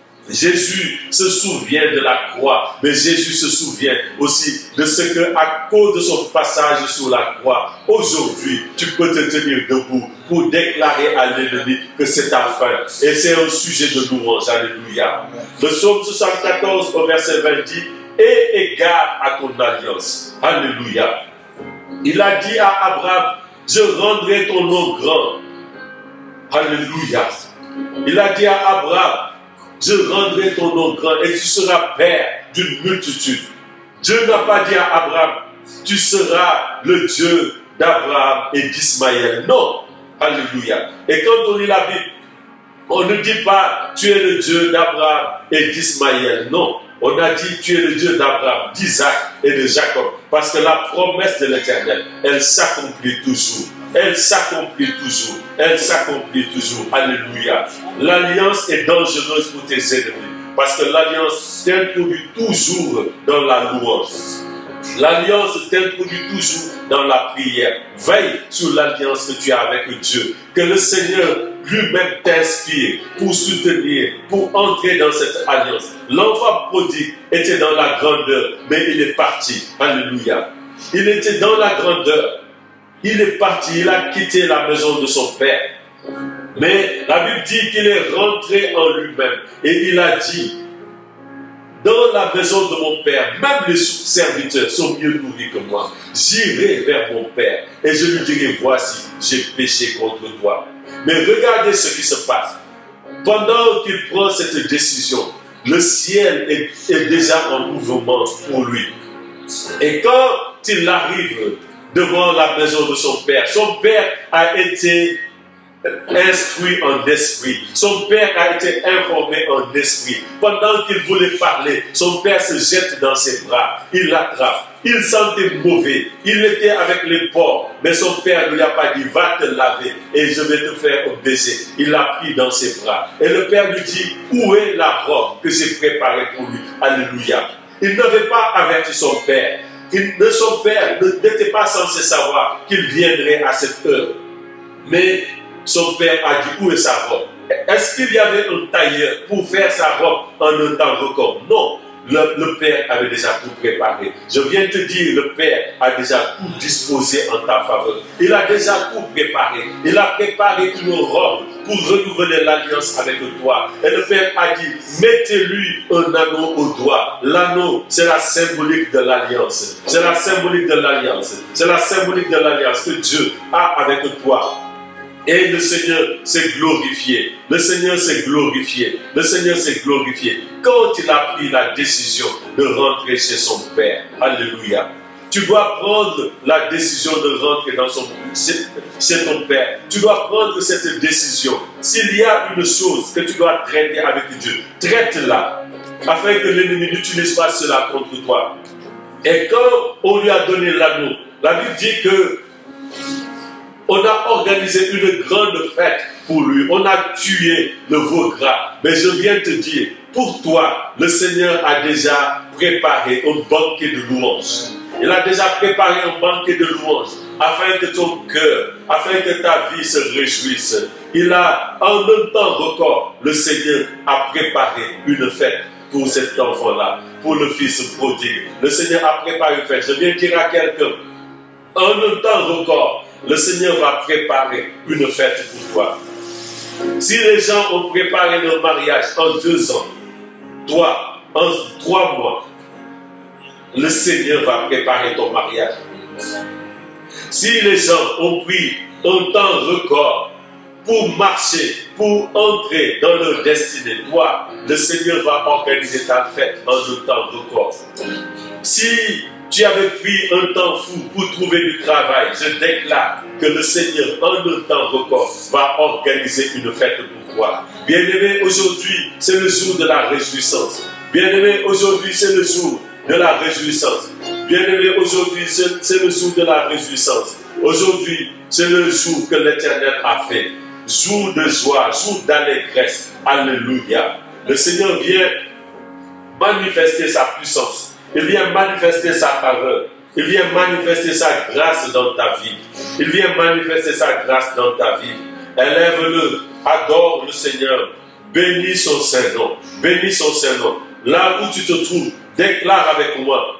Jésus se souvient de la croix, mais Jésus se souvient aussi de ce que, à cause de son passage sur la croix, aujourd'hui, tu peux te tenir debout pour déclarer à l'ennemi que c'est ta fin. Et c'est un sujet de louange. Alléluia. Le psaume 74 au verset 20 dit, aie égard à ton alliance. Alléluia. Il a dit à Abraham, je rendrai ton nom grand. Alléluia. Il a dit à Abraham, je rendrai ton nom grand et tu seras père d'une multitude. Dieu n'a pas dit à Abraham, tu seras le Dieu d'Abraham et d'Ismaël. Non. Alléluia. Et quand on lit la Bible, on ne dit pas, tu es le Dieu d'Abraham et d'Ismaël. Non. On a dit, tu es le Dieu d'Abraham, d'Isaac et de Jacob. Parce que la promesse de l'Éternel, elle s'accomplit toujours. Elle s'accomplit toujours. Elle s'accomplit toujours. Alléluia. L'alliance est dangereuse pour tes ennemis. Parce que l'alliance t'introduit toujours dans la louange. L'alliance t'introduit toujours dans la prière. Veille sur l'alliance que tu as avec Dieu. Que le Seigneur lui-même t'inspire pour soutenir, pour entrer dans cette alliance. L'enfant prodigue était dans la grandeur, mais il est parti. Alléluia. Il était dans la grandeur. Il est parti, il a quitté la maison de son père. Mais la Bible dit qu'il est rentré en lui-même. Et il a dit, dans la maison de mon père, même les serviteurs sont mieux nourris que moi. J'irai vers mon père et je lui dirai, voici, j'ai péché contre toi. Mais regardez ce qui se passe. Pendant qu'il prend cette décision, le ciel est déjà en mouvement pour lui. Et quand il arrive devant la maison de son père a été instruit en esprit. Son père a été informé en esprit. Pendant qu'il voulait parler, son père se jette dans ses bras. Il l'attrape. Il sentait mauvais. Il était avec les porcs. Mais son père ne lui a pas dit, va te laver et je vais te faire un baiser. Il l'a pris dans ses bras. Et le père lui dit, où est la robe que j'ai préparée pour lui? Alléluia. Il n'avait pas averti son père. Son père n'était pas censé savoir qu'il viendrait à cette heure. Mais son père a dit, où est sa robe? Est-ce qu'il y avait un tailleur pour faire sa robe en un temps record? Non. Le père avait déjà tout préparé. Je viens te dire, le père a déjà tout disposé en ta faveur. Il a déjà tout préparé. Il a préparé une robe pour renouveler l'alliance avec toi. Et le père a dit, mettez-lui un anneau au doigt. L'anneau, c'est la symbolique de l'alliance. C'est la symbolique de l'alliance. C'est la symbolique de l'alliance que Dieu a avec toi. Et le Seigneur s'est glorifié. Le Seigneur s'est glorifié. Le Seigneur s'est glorifié. Quand il a pris la décision de rentrer chez son Père. Alléluia. Tu dois prendre la décision de rentrer chez ton Père. Tu dois prendre cette décision. S'il y a une chose que tu dois traiter avec Dieu, traite-la. Afin que l'ennemi n'utilise pas cela contre toi. Et quand on lui a donné l'anneau, la Bible dit que on a organisé une grande fête pour lui. On a tué le veau gras. Mais je viens te dire, pour toi, le Seigneur a déjà préparé un banquet de louanges. Il a déjà préparé un banquet de louanges afin que ton cœur, afin que ta vie se réjouisse. Il a, en un temps record, le Seigneur a préparé une fête pour cet enfant-là, pour le fils prodigue. Le Seigneur a préparé une fête. Je viens dire à quelqu'un, en un temps record, le Seigneur va préparer une fête pour toi. Si les gens ont préparé leur mariage en 2 ans, toi, en 3 mois, le Seigneur va préparer ton mariage. Si les gens ont pris un temps record pour marcher, pour entrer dans leur destinée, toi, le Seigneur va organiser ta fête en un temps record. Si tu avais pris un temps fou pour trouver du travail, je déclare que le Seigneur, en un temps record, va organiser une fête pour toi. Bien-aimé, aujourd'hui, c'est le jour de la réjouissance. Bien-aimé, aujourd'hui, c'est le jour de la réjouissance. Bien-aimé, aujourd'hui, c'est le jour de la réjouissance. Aujourd'hui, c'est le jour que l'Éternel a fait. Jour de joie, jour d'allégresse. Alléluia. Le Seigneur vient manifester sa puissance. Il vient manifester sa faveur. Il vient manifester sa grâce dans ta vie. Il vient manifester sa grâce dans ta vie. Élève-le, adore le Seigneur. Bénis son Saint-Nom. Bénis son Saint-Nom. Là où tu te trouves, déclare avec moi.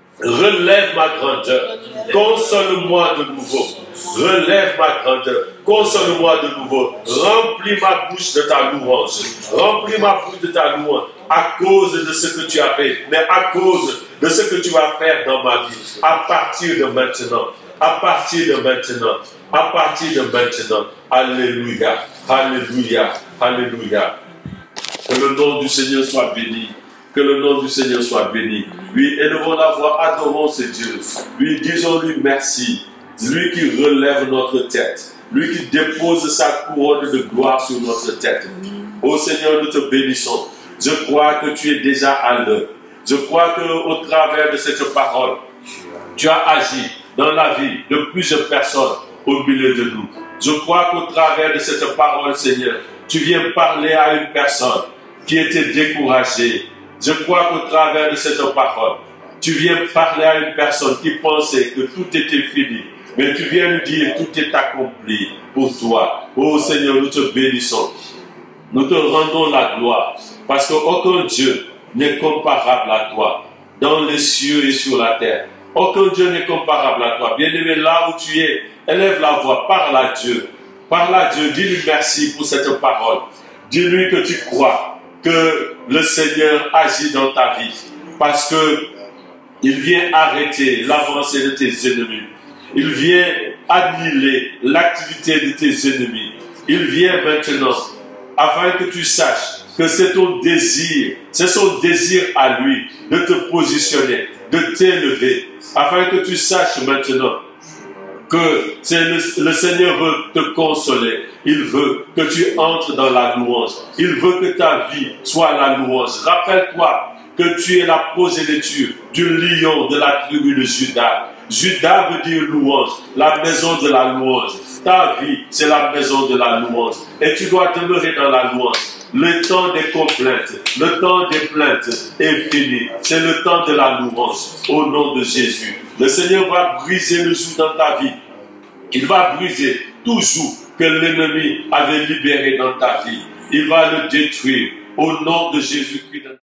Relève ma grandeur. Console-moi de nouveau. Relève ma grandeur. Console-moi de nouveau. Remplis ma bouche de ta louange. Remplis ma bouche de ta louange. À cause de ce que tu as fait, mais à cause de ce que tu vas faire dans ma vie. À partir de maintenant. À partir de maintenant. À partir de maintenant. Alléluia. Alléluia. Alléluia. Que le nom du Seigneur soit béni. Que le nom du Seigneur soit béni. Lui, élevons la voix, adorons ce Dieu. Lui, disons-lui merci. Lui qui relève notre tête. Lui qui dépose sa couronne de gloire sur notre tête. Ô Seigneur, nous te bénissons. Je crois que tu es déjà à l'heure. Je crois qu'au travers de cette parole, tu as agi dans la vie de plusieurs personnes au milieu de nous. Je crois qu'au travers de cette parole, Seigneur, tu viens parler à une personne qui était découragée. Je crois qu'au travers de cette parole, tu viens parler à une personne qui pensait que tout était fini. Mais tu viens nous dire tout est accompli pour toi. Oh Seigneur, nous te bénissons. Nous te rendons la gloire. Parce qu'aucun Dieu n'est comparable à toi. Dans les cieux et sur la terre. Aucun Dieu n'est comparable à toi. Bien-aimé, là où tu es, élève la voix, parle à Dieu. Parle à Dieu, dis-lui merci pour cette parole. Dis-lui que tu crois que le Seigneur agit dans ta vie. Parce que il vient arrêter l'avancée de tes ennemis. Il vient annihiler l'activité de tes ennemis. Il vient maintenant, afin que tu saches que c'est ton désir, c'est son désir à lui de te positionner, de t'élever, afin que tu saches maintenant que le Seigneur veut te consoler. Il veut que tu entres dans la louange. Il veut que ta vie soit la louange. Rappelle-toi que tu es la progéniture du lion de la tribu de Juda. Juda veut dire louange, la maison de la louange. Ta vie, c'est la maison de la louange. Et tu dois demeurer dans la louange. Le temps des complaintes, le temps des plaintes est fini. C'est le temps de la louange au nom de Jésus. Le Seigneur va briser le joug dans ta vie. Il va briser tout joug que l'ennemi avait libéré dans ta vie. Il va le détruire au nom de Jésus-Christ.